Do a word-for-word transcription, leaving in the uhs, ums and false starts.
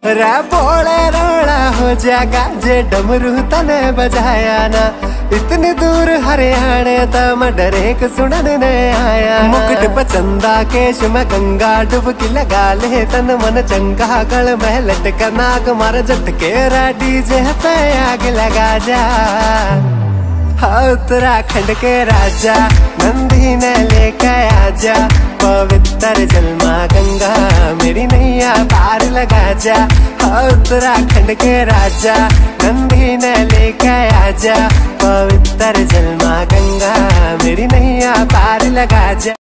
रे बोले रोड़ा हो जागा जे डमरू तने बजाया ना। इतनी दूर हरियाणे तम डरे के सुनने आया। मुकुट पचंदा केश में गंगा डुबकी लगा ले तन मन चंगा गल में लटका नाग मार झटके डीजे पे आग लगा जा। उत्तराखंड के राजा नंदी ने लेके आजा। पवित्र जलमा गंगा मेरी नैया पार लगा जा। उत्तराखंड के राजा नंदी ने लेके आजा। पवित्र जलमा गंगा मेरी नैया पार लगा जा।